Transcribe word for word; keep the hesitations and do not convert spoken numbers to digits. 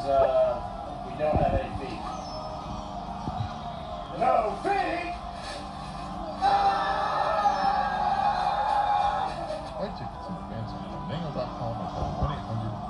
uh, we don't have any feet. No feet! Flight tickets in advance on Fandango dot com or call one eight hundred